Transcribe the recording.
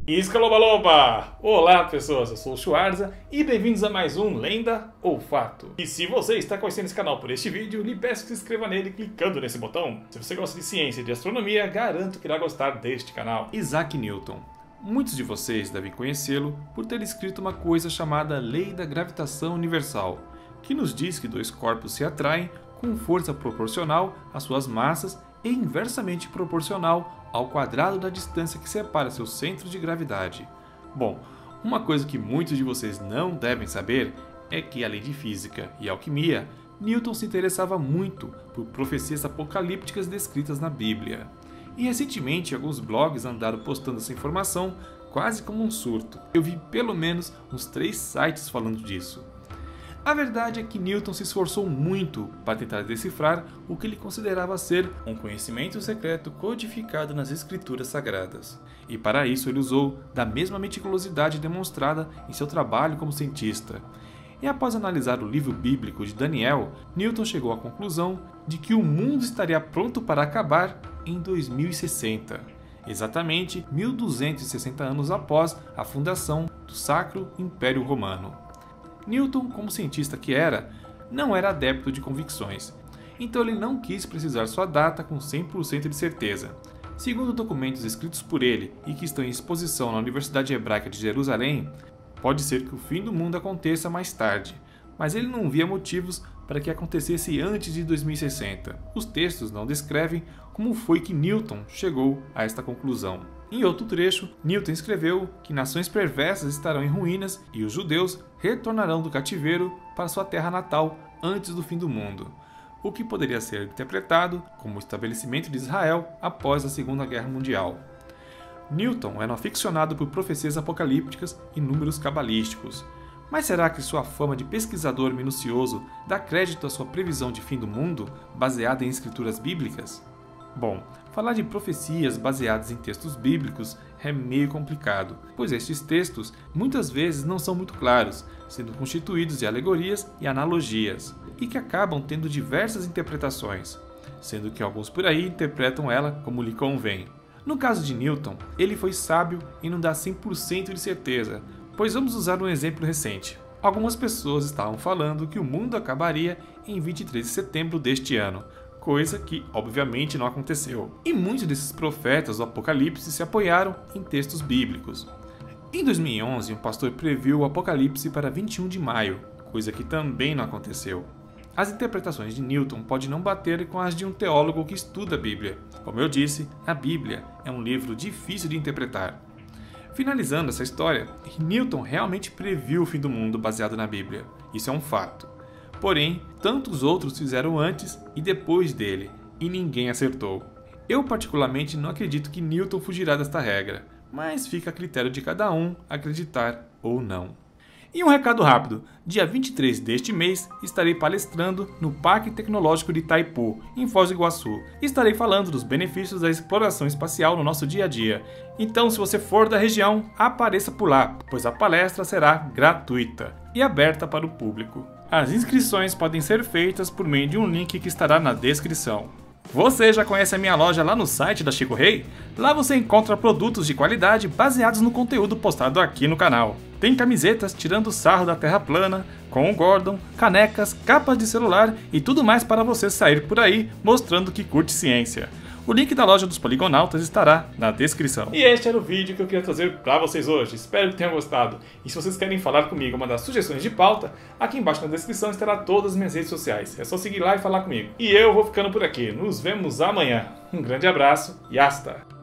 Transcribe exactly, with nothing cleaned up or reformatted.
Iscalobaloba! Olá pessoas, eu sou o Schwarza e bem-vindos a mais um Lenda ou Fato. E se você está conhecendo esse canal por este vídeo, lhe peço que se inscreva nele clicando nesse botão. Se você gosta de ciência e de astronomia, garanto que irá gostar deste canal. Isaac Newton. Muitos de vocês devem conhecê-lo por ter escrito uma coisa chamada Lei da Gravitação Universal, que nos diz que dois corpos se atraem com força proporcional às suas massas e inversamente proporcional ao quadrado da distância que separa seus centros de gravidade. Bom, uma coisa que muitos de vocês não devem saber é que, além de física e alquimia, Newton se interessava muito por profecias apocalípticas descritas na Bíblia. E recentemente alguns blogs andaram postando essa informação quase como um surto. Eu vi pelo menos uns três sites falando disso. A verdade é que Newton se esforçou muito para tentar decifrar o que ele considerava ser um conhecimento secreto codificado nas escrituras sagradas. E para isso ele usou da mesma meticulosidade demonstrada em seu trabalho como cientista. E após analisar o livro bíblico de Daniel, Newton chegou à conclusão de que o mundo estaria pronto para acabar em dois mil e sessenta, exatamente mil duzentos e sessenta anos após a fundação do Sacro Império Romano. Newton, como cientista que era, não era adepto de convicções, então ele não quis precisar sua data com cem por cento de certeza. Segundo documentos escritos por ele e que estão em exposição na Universidade Hebraica de Jerusalém, pode ser que o fim do mundo aconteça mais tarde, mas ele não via motivos para que acontecesse antes de dois mil e sessenta. Os textos não descrevem como foi que Newton chegou a esta conclusão. Em outro trecho, Newton escreveu que nações perversas estarão em ruínas e os judeus retornarão do cativeiro para sua terra natal antes do fim do mundo, o que poderia ser interpretado como o estabelecimento de Israel após a Segunda Guerra Mundial. Newton era um aficionado por profecias apocalípticas e números cabalísticos. Mas será que sua fama de pesquisador minucioso dá crédito à sua previsão de fim do mundo, baseada em escrituras bíblicas? Bom, falar de profecias baseadas em textos bíblicos é meio complicado, pois estes textos muitas vezes não são muito claros, sendo constituídos de alegorias e analogias, e que acabam tendo diversas interpretações, sendo que alguns por aí interpretam ela como lhe convém. No caso de Newton, ele foi sábio em não dar cem por cento de certeza, pois vamos usar um exemplo recente. Algumas pessoas estavam falando que o mundo acabaria em vinte e três de setembro deste ano, coisa que obviamente não aconteceu. E muitos desses profetas do Apocalipse se apoiaram em textos bíblicos. Em dois mil e onze, um pastor previu o Apocalipse para vinte e um de maio, coisa que também não aconteceu. As interpretações de Newton podem não bater com as de um teólogo que estuda a Bíblia. Como eu disse, a Bíblia é um livro difícil de interpretar. Finalizando essa história, Newton realmente previu o fim do mundo baseado na Bíblia. Isso é um fato. Porém, tantos outros fizeram antes e depois dele, e ninguém acertou. Eu particularmente não acredito que Newton fugirá desta regra, mas fica a critério de cada um acreditar ou não. E um recado rápido, dia vinte e três deste mês estarei palestrando no Parque Tecnológico de Itaipu, em Foz do Iguaçu. Estarei falando dos benefícios da exploração espacial no nosso dia a dia. Então, se você for da região, apareça por lá, pois a palestra será gratuita e aberta para o público. As inscrições podem ser feitas por meio de um link que estará na descrição. Você já conhece a minha loja lá no site da Chico Rei? Lá você encontra produtos de qualidade baseados no conteúdo postado aqui no canal. Tem camisetas tirando sarro da Terra plana, com o Gordon, canecas, capas de celular e tudo mais para você sair por aí mostrando que curte ciência. O link da loja dos Poligonautas estará na descrição. E este era o vídeo que eu queria trazer para vocês hoje. Espero que tenham gostado. E se vocês querem falar comigo, mandar sugestões de pauta, aqui embaixo na descrição estará todas as minhas redes sociais. É só seguir lá e falar comigo. E eu vou ficando por aqui. Nos vemos amanhã. Um grande abraço e hasta!